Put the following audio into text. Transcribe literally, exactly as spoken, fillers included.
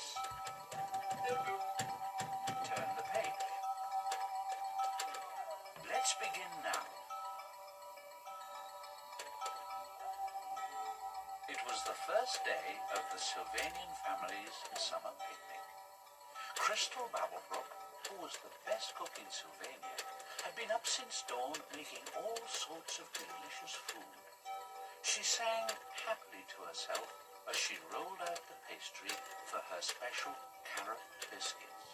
this. Turn the page. Let's begin now. It was the first day of the Sylvanian family's summer picnic. Crystal Babblebrook, who was the best cook in Sylvania, had been up since dawn making all sorts of delicious food. She sang happily to herself as she rolled out the pastry for her special carrot biscuits.